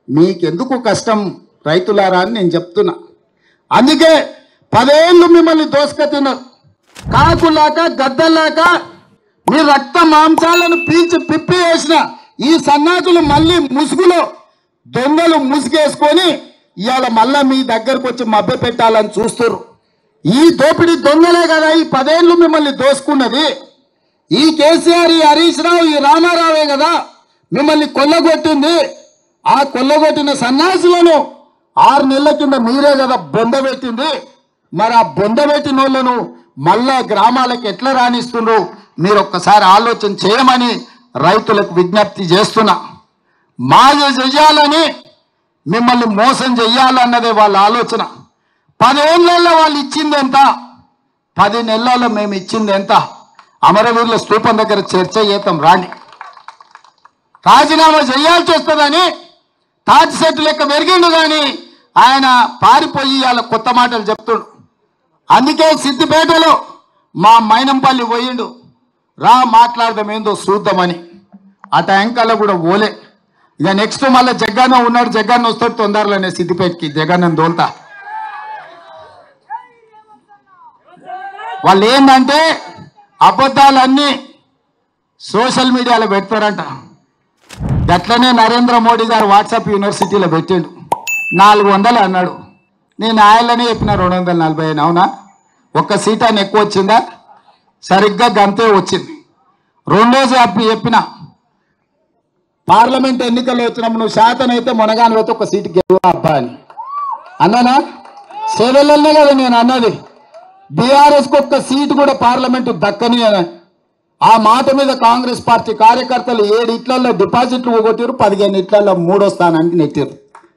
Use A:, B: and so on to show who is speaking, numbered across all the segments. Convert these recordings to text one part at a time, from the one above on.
A: మీకెందుకు కష్టం రైతులారా అని నేను చెప్తున్నా. అందుకే 10 ఏళ్ళు మిమ్మల్ని దోసుక తిన్నారు. కాకులాక గద్దలాక మీ రక్త మాంసాలను పీల్చి పిప్పి వేసిన ఈ సన్నాసులు మళ్ళీ ముసుగులో దొంగలు ముసుగేసుకొని ఇవాళ మళ్ళా మీ దగ్గరకు వచ్చి మభ్య పెట్టాలని చూస్తున్నారు. ఈ దోపిడీ దొంగలే కదా ఈ 10 ఏళ్ళు మిమ్మల్ని దోసుకున్నది. ఈ కేసీఆర్, ఈ హరీష్ రావు, ఈ రామారావే కదా మిమ్మల్ని కొల్లగొట్టింది. ఆ కొల్లగొట్టిన సన్యాసులను 6 నెలల కింద మీరే కదా బొందబెట్టింది. మరి ఆ బొందబెట్టిన వాళ్ళను మళ్ళా గ్రామాలకు ఎట్లా రాణిస్తున్నారు మీరు ఒక్కసారి ఆలోచన చేయమని రైతులకు విజ్ఞప్తి చేస్తున్నా. మాయ చెయ్యాలని, మిమ్మల్ని మోసం చెయ్యాలన్నదే వాళ్ళ ఆలోచన. 10 ఏళ్లలో వాళ్ళు ఇచ్చింది ఎంత, 10 నెలల్లో మేము ఇచ్చింది ఎంత? అమరవీరుల స్తూపం దగ్గర చర్చ చేద్దాం రాండి. రాజీనామా చేయాల్సి వస్తుందని తాటి సెట్టు లెక్క పెరిగిండు కానీ ఆయన పారిపోయి వాళ్ళ కొత్త మాటలు చెప్తుండు. అందుకే సిద్దిపేటలో మా మైనంపల్లి పోయిండు, రా మాట్లాడదాం ఏందో చూద్దామని. ఆ ట్యాంకల్లో కూడా పోలే. ఇక నెక్స్ట్ మళ్ళీ జగన్న ఉన్నాడు, జగన్న వస్తాడు తొందరలోనే సిద్దిపేటకి, జగన్న దోల్తా. వాళ్ళు ఏంటంటే అబద్ధాలన్నీ సోషల్ మీడియాలో పెడతారంట. గట్లనే నరేంద్ర మోడీ గారు వాట్సాప్ యూనివర్సిటీలో పెట్టిండు. 400 అన్నాడు. నేను ఆయననే చెప్పిన 240. అవునా? ఒక్క సీట్ అని ఎక్కువ వచ్చిందా? సరిగ్గా గంతే వచ్చింది. రెండోది చెప్పిన పార్లమెంట్ ఎన్నికల్లో వచ్చినప్పుడు నువ్వు శాతం అయితే మొనగాని పోతే ఒక సీటు గెలువ అబ్బా అని అన్నానా? సేవలనే కదా నేను అన్నది. బీఆర్ఎస్కి ఒక్క సీటు కూడా పార్లమెంటు దక్కని అని. ఆ మాట మీద కాంగ్రెస్ పార్టీ కార్యకర్తలు 7 ఇట్లలో డిపాజిట్లు పోగొట్టారు, 15 ఇట్లలో 3వ స్థానానికి నెట్టారు.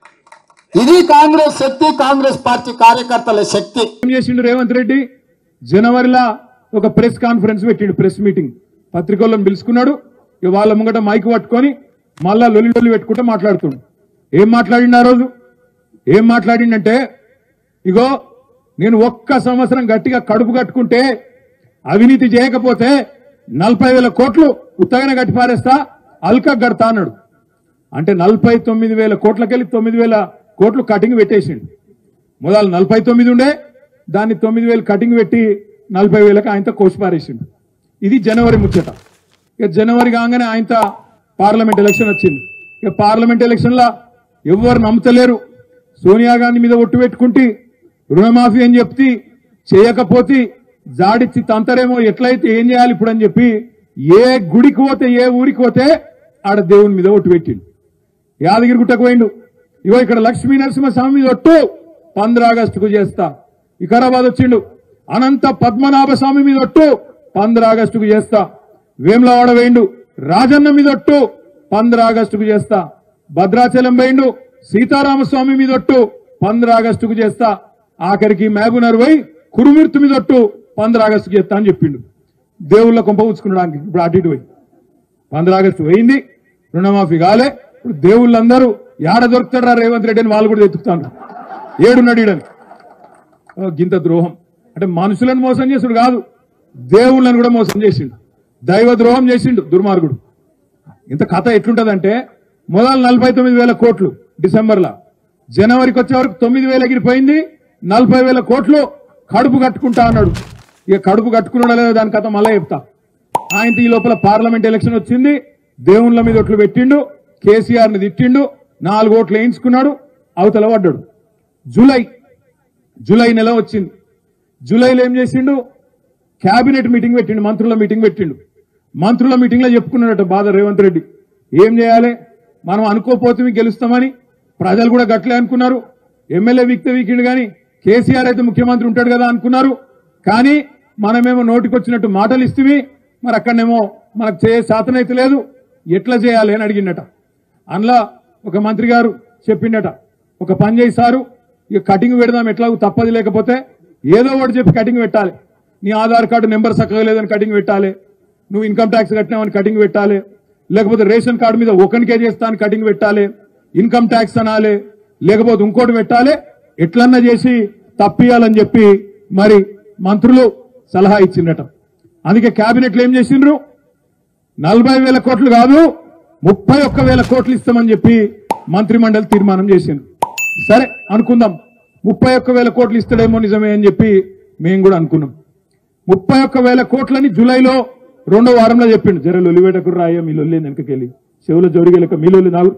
A: ఇది కాంగ్రెస్ శక్తి, కాంగ్రెస్ పార్టీ కార్యకర్తల శక్తి.
B: ఏం చేసిండు రేవంత్ రెడ్డి? జనవరిలో ఒక ప్రెస్ కాన్ఫరెన్స్ పెట్టిండు, ప్రెస్ మీటింగ్. పత్రికలను పిలుచుకున్నాడు. ఇక వాళ్ళ ముంగట మైక్ పట్టుకొని మళ్ళా లొల్లి పెట్టుకుంటూ మాట్లాడుతుండు. ఏం మాట్లాడిండు ఆ రోజు? ఏం మాట్లాడిండంటే, ఇగో నేను 1 సంవత్సరం గట్టిగా కడుపు కట్టుకుంటే అవినీతి చేయకపోతే 40,000 కోట్లు ఉత్తగానే కట్టి పారేస్తా, అల్కా గడతా అన్నాడు. అంటే 49,000 కోట్లకెళ్ళి 9,000 కోట్లు కటింగ్ పెట్టేసిండు. మొదలు 49 ఉండే, దాన్ని 9,000 కటింగ్ పెట్టి 40,000కి ఆయనతో కోసి పారేసిండు. ఇది జనవరి ముచ్చట. ఇక జనవరి కాగానే ఆయనతో పార్లమెంట్ ఎలక్షన్ వచ్చింది. ఇక పార్లమెంట్ ఎలక్షన్లో ఎవరు నమ్ముతలేరు. సోనియా గాంధీ మీద ఒట్టు పెట్టుకుంటే రుణమాఫీ అని చెప్తే చేయకపోతే జాడిచ్చి తంతరేమో, ఎట్లయితే ఏం చేయాలి ఇప్పుడు అని చెప్పి ఏ గుడికి పోతే, ఏ ఊరికి పోతే ఆడ దేవుని మీద ఒట్టు పెట్టిండు. యాదగిరి గుట్టకు పోయిండు. ఇగో ఇక్కడ లక్ష్మీ నరసింహస్వామి మీద ఒట్టు 15 ఆగస్టుకు చేస్తా. వికారాబాద్ వచ్చిండు. అనంత పద్మనాభ స్వామి మీద ఒట్టు 15 ఆగస్టుకు చేస్తా. వేములవాడ వేయిండు. రాజన్న మీద ఒట్టు 15 ఆగస్టుకు చేస్తా. భద్రాచలం వేయిండు. సీతారామస్వామి మీద ఒట్టు 15 ఆగస్టుకు చేస్తా. ఆఖరికి మహబూబ్నగర్ పోయి కురుమూర్తి మీద ఒట్టు 15 ఆగస్టుకు చేస్తా అని చెప్పిండు. దేవుళ్ళ కొంప ఉంచుకున్నాడు. ఇప్పుడు అటు ఇటు పోయి 15 ఆగస్టు పోయింది, రుణమాఫీ కాలే. ఇప్పుడు దేవుళ్ళందరూ ఏడ దొరుకుతారా రేవంత్ రెడ్డి అని వాళ్ళు కూడా ఎత్తుకుతాను. ఏడున్నాడు ఈడని. గింత ద్రోహం అంటే మనుషులను మోసం చేసుడు కాదు, దేవుళ్ళని కూడా మోసం చేసిండు. దైవ ద్రోహం చేసిండు దుర్మార్గుడు. ఇంత కథ ఎట్లుంటదంటే, మొదలు 49,000 కోట్లు డిసెంబర్లో, జనవరికి వచ్చే వరకు 9,000 ఎగిరిపోయింది. 40,000 కోట్లు కడుపు కట్టుకుంటా అన్నాడు. ఇక కడుపు కట్టుకున్నాడా లేదా దాని కథ మళ్ళా చెప్తా. ఆయన ఈ లోపల పార్లమెంట్ ఎలక్షన్ వచ్చింది. దేవుళ్ళ మీద ఒట్లు పెట్టిండు, కేసీఆర్ ని తిట్టిండు, 4 ఓట్లు వేయించుకున్నాడు, అవతల పడ్డాడు. జూలై నెల వచ్చింది. జూలైలో ఏం చేసిండు? క్యాబినెట్ మీటింగ్ పెట్టిండు, మంత్రుల మీటింగ్ పెట్టిండు. మంత్రుల మీటింగ్ లో చెప్పుకున్నాడట బాధ రేవంత్ రెడ్డి. ఏం చేయాలి, మనం అనుకోపోతే గెలుస్తామని ప్రజలు కూడా గట్లే అనుకున్నారు. ఎమ్మెల్యే వీకిండు కానీ కేసీఆర్ అయితే ముఖ్యమంత్రి ఉంటాడు కదా అనుకున్నారు. కానీ మనమేమో నోటికొచ్చినట్టు మాటలు ఇస్తేవి, మరి అక్కడనేమో మనకు శాతనైతే లేదు, ఎట్లా చేయాలి అని అడిగిండట. అందులో ఒక మంత్రి గారు చెప్పిండట, ఒక పని చేయి సారు, ఇక కటింగ్ పెడదాం, ఎట్లా తప్పది, లేకపోతే ఏదో ఒకటి చెప్పి కటింగ్ పెట్టాలి. నీ ఆధార్ కార్డు నెంబర్ చక్కగా లేదని కటింగ్ పెట్టాలి, నువ్వు ఇన్కమ్ ట్యాక్స్ కట్టినావని కటింగ్ పెట్టాలి, లేకపోతే రేషన్ కార్డు మీద 1 కేజీ చేస్తాను కటింగ్ పెట్టాలి, ఇన్కమ్ ట్యాక్స్ అనాలి, లేకపోతే ఇంకోటి పెట్టాలి, ఎట్లన్నా చేసి తప్పియాలని చెప్పి మరి మంత్రులు సలహా ఇచ్చిందట. అందుకే కేబినెట్లో ఏం చేసిండ్రు, 40,000 కోట్లు కాదు 31,000 కోట్లు ఇస్తామని చెప్పి మంత్రిమండలి తీర్మానం చేసింది. సరే అనుకుందాం 31,000 కోట్లు ఇస్తాడేమో నిజమే అని చెప్పి మేము కూడా అనుకున్నాం. 31,000 కోట్లని జూలైలో 2వ వారంలో చెప్పిండు. జర లొలివేటకు రాయ మీ లొల్లి వెనకకెళ్ళి చెవుల జోడిగలక మీ లొల్లి నాగు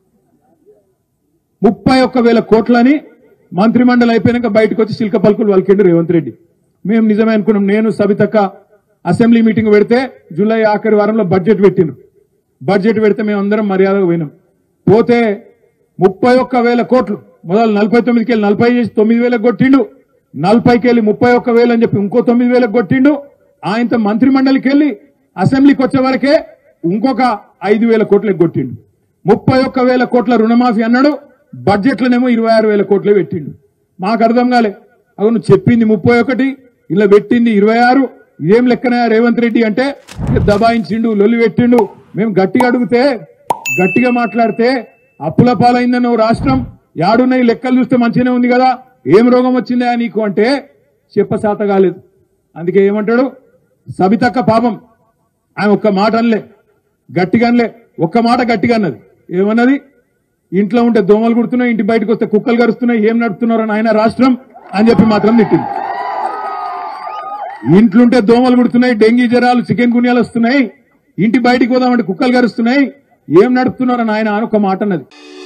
B: 31,000 కోట్లని మంత్రిమండలి అయిపోయినాక బయటకు వచ్చి శిల్క పలుకులు వలికిండు రేవంత్ రెడ్డి. మేము నిజమే అనుకున్నాం. నేను సబితక్క అసెంబ్లీ మీటింగ్ పెడితే జూలై ఆఖరి వారంలో బడ్జెట్ పెట్టిండ్రు. బడ్జెట్ పెడితే మేము అందరం మర్యాదగా పోయినాం. పోతే 31,000 కోట్లు మొదలు 49కి వెళ్ళి 40 చేసి 9,000 కొట్టిండు. 40కి వెళ్ళి 31,000 అని చెప్పి ఇంకో 9,000 కొట్టిండు. ఆయనతో మంత్రిమండలికి వెళ్ళి అసెంబ్లీకి వచ్చే వరకే ఇంకొక 5,000 కోట్లకు కొట్టిండు. 31,000 కోట్ల రుణమాఫీ అన్నాడు. బడ్జెట్లోనేమో 26,000 కోట్లే పెట్టిండు. మాకు అర్థం కాలే. అవు నువ్వు చెప్పింది 31, ఇలా పెట్టింది 26, ఇదేం లెక్కన రేవంత్ రెడ్డి అంటే దబాయించిండు, లొల్లి పెట్టిండు. మేము గట్టిగా అడిగితే గట్టిగా మాట్లాడితే అప్పుల పాలైందని రాష్ట్రం యాడున్నాయి లెక్కలు చూస్తే మంచిగానే ఉంది కదా, ఏం రోగం వచ్చిందా నీకు అంటే చెప్పసాత కాలేదు. అందుకే ఏమంటాడు సబితక్క పాపం ఆయన ఒక్క మాట అనలే, గట్టిగా అనలే, ఒక్క మాట గట్టిగా అన్నది. ఏమన్నది? ఇంట్లో ఉంటే దోమలు కుడుతున్నాయి, ఇంటి బయటకు వస్తే కుక్కలు కరుస్తున్నాయి, ఏం నడుపుతున్నారు అని ఆయన రాష్ట్రం అని చెప్పి మాత్రం తిట్టింది. ఇంట్లుంటే దోమలు కుడుతున్నాయి, డెంగీ జ్వరాలు చికెన్ గున్యాలు వస్తున్నాయి, ఇంటి బయటికి పోదామంటే కుక్కలు కరుస్తున్నాయి, ఏం నడుపుతున్నారని ఆయన ఒక మాట అన్నది.